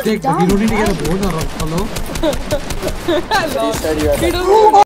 देख, रोटी नहीं कर रहा, बहुत आ रहा। हेलो